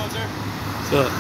So.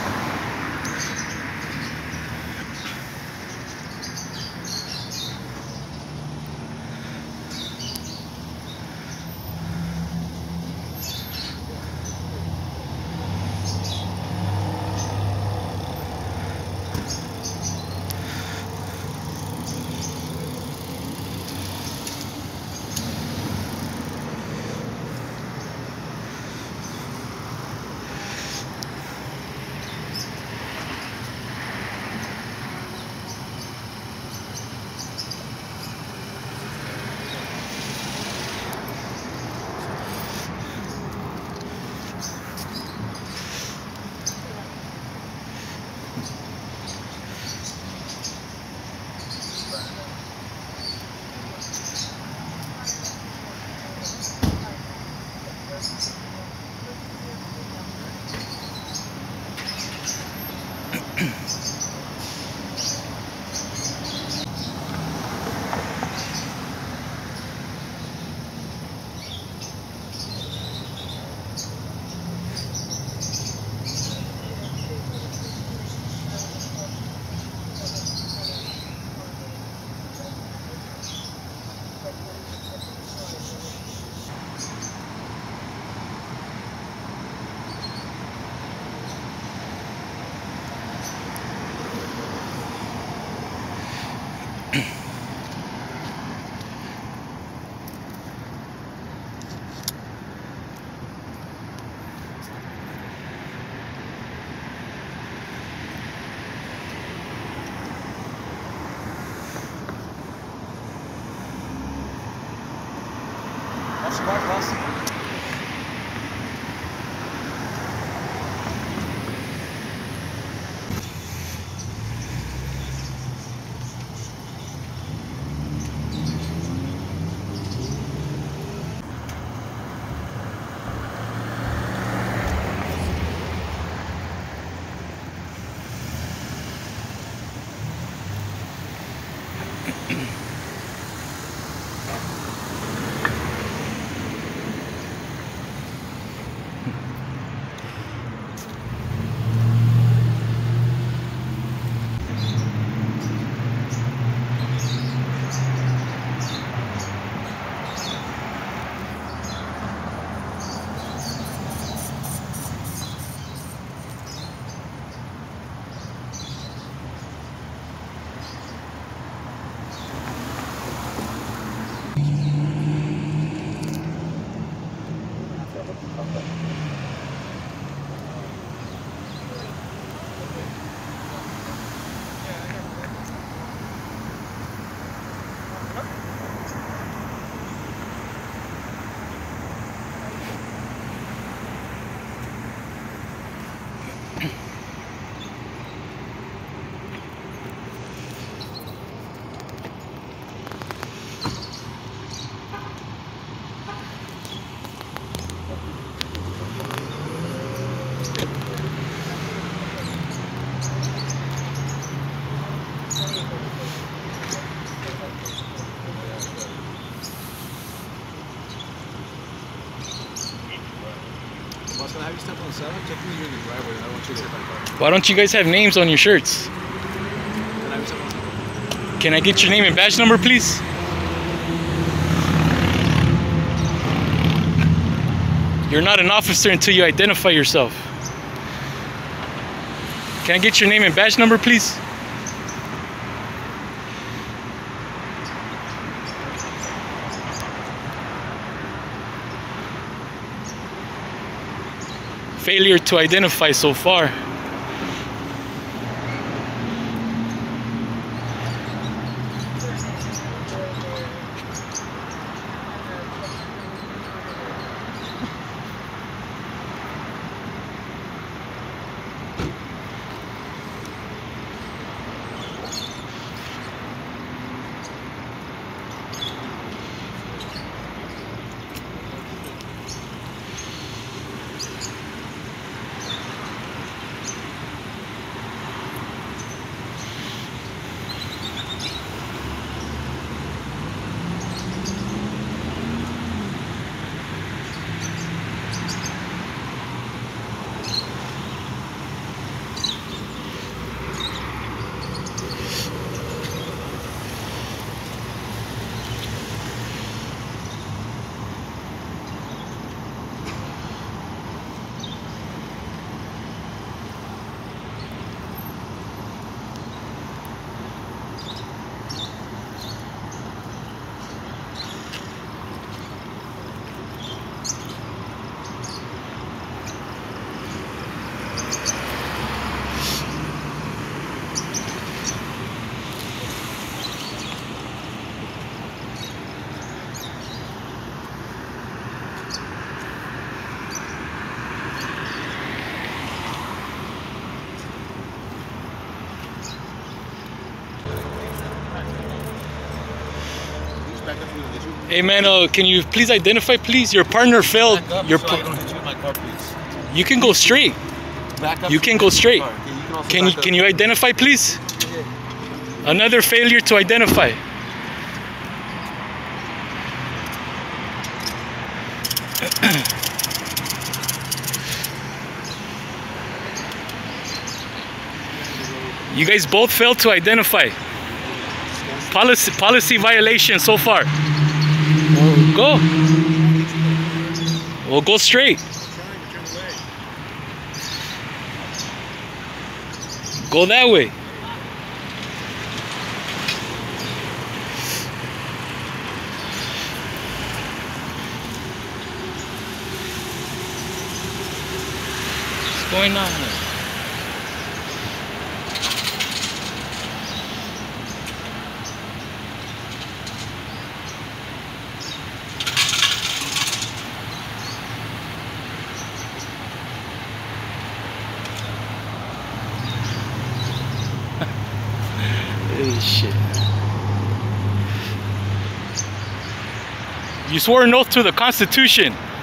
Why don't you guys have names on your shirts? Can I get your name and badge number, please? You're not an officer until you identify yourself. Can I get your name and badge number, please? Failure to identify so far. back up so we don't hit you? Hey man, can you please identify, please? Your partner failed. Back up Your so I don't hit you with my car, please. You can go straight. Back up. You can go straight. Okay, you can also Can back up. you identify, please? Another failure to identify. You guys both failed to identify. Policy violation so far. Go. Well, go straight. Go that way. What's going on here? Holy shit. You swore an oath to the Constitution.